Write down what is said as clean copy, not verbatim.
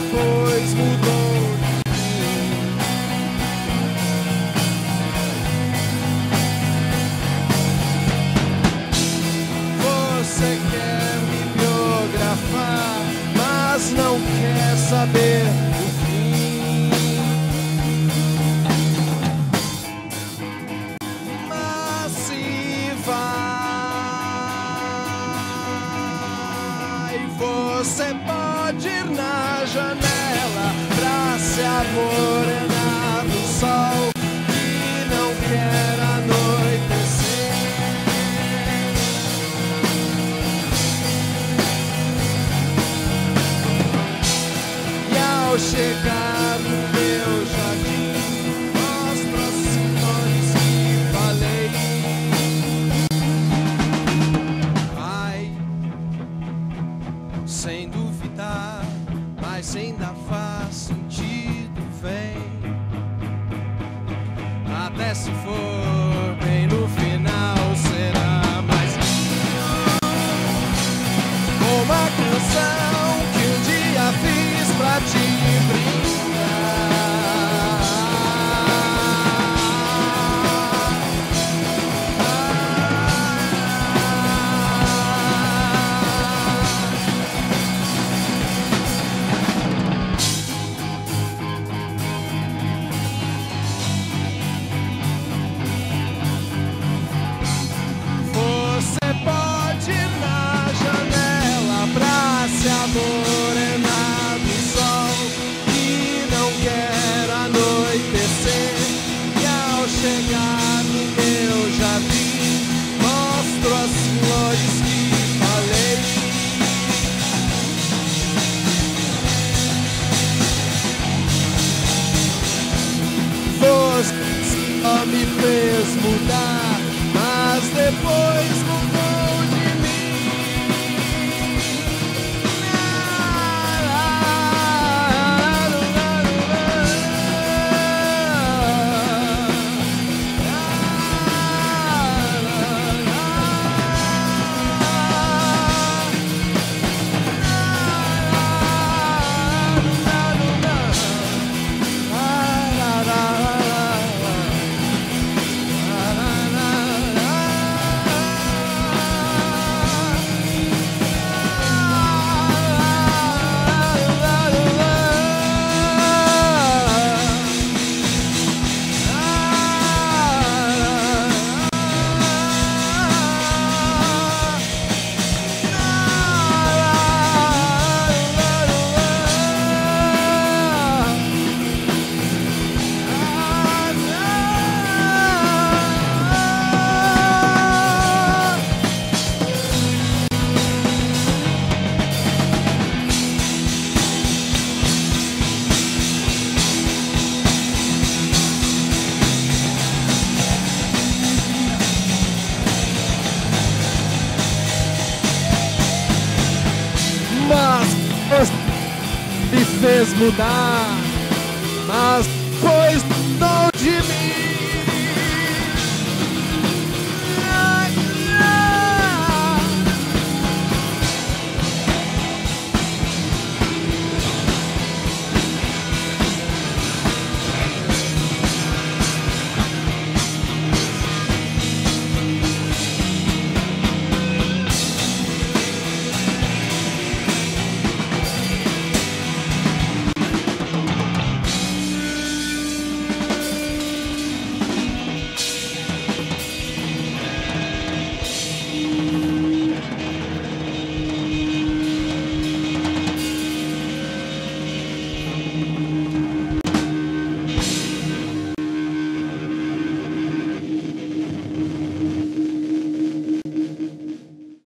depois mudou de mim. Você quer me biografar, mas não quer saber o fim. Mas se vai, você pode ir na janela pra se amorenar no sol que não quer anoitecer. E ao chegar no meu jardim, mostro as flores que falei. Ai, sem duvidar, mas ainda faz sentido, vem. Até se for bem no final, será mais lindo. Uma canção que um dia fiz pra te morenar do sol que não quer anoitecer. E ao chegar no meu jardim, mostro as flores que falei. Você só me fez mudar, mas depois mudou de mim. Me fez mudar, mas depois mudou de mim.